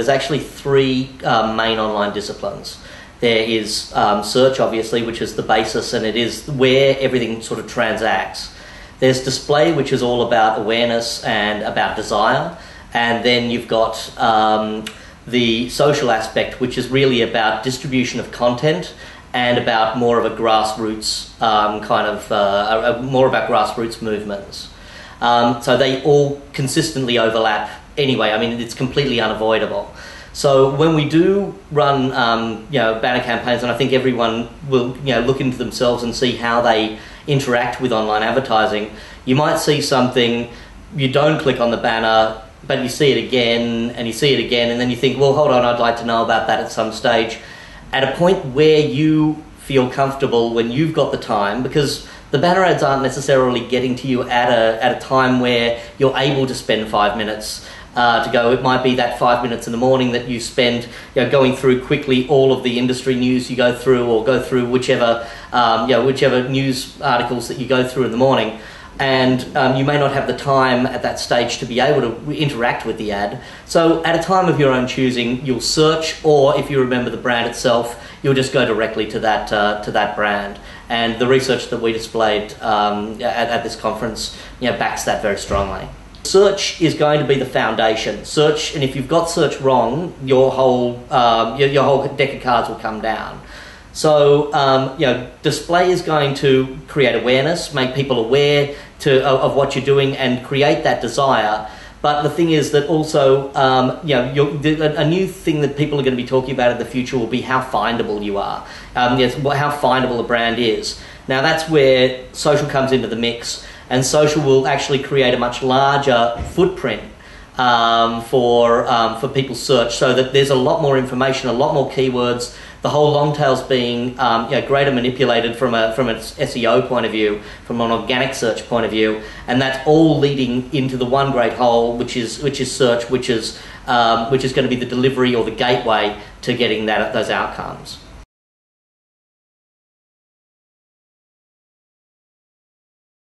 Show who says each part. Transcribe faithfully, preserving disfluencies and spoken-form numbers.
Speaker 1: There's actually three um, main online disciplines. There is um, search, obviously, which is the basis, and it is where everything sort of transacts. There's display, which is all about awareness and about desire. And then you've got um, the social aspect, which is really about distribution of content and about more of a grassroots um, kind of, uh, a, a more about grassroots movements. Um, so they all consistently overlap anyway. I mean, it's completely unavoidable. So when we do run, um, you know, banner campaigns, and I think everyone will, you know, look into themselves and see how they interact with online advertising, you might see something, you don't click on the banner, but you see it again, and you see it again, and then you think, well, hold on, I'd like to know about that at some stage. At a point where you feel comfortable, when you've got the time, because the banner ads aren't necessarily getting to you at a, at a time where you're able to spend five minutes uh, to go. It might be that five minutes in the morning that you spend, you know, going through quickly all of the industry news you go through, or go through whichever, um, you know, whichever news articles that you go through in the morning. And um, you may not have the time at that stage to be able to interact with the ad. So at a time of your own choosing, you'll search, or if you remember the brand itself, you'll just go directly to that uh, to that brand. And the research that we displayed um, at, at this conference, you know, backs that very strongly. Search is going to be the foundation. Search, and if you've got search wrong, your whole um, your, your whole deck of cards will come down. So, um, you know, display is going to create awareness, make people aware to, of, of what you're doing, and create that desire. But the thing is that also, um, you know, you're, a new thing that people are going to be talking about in the future will be how findable you are. Um, yes, how findable a brand is. Now, that's where social comes into the mix, and social will actually create a much larger footprint um, for um, for people's search, so that there's a lot more information, a lot more keywords. The whole long tail's being um, you know, greater manipulated from a from an S E O point of view, from an organic search point of view, and that's all leading into the one great whole, which is which is search, which is um, which is going to be the delivery or the gateway to getting that those outcomes.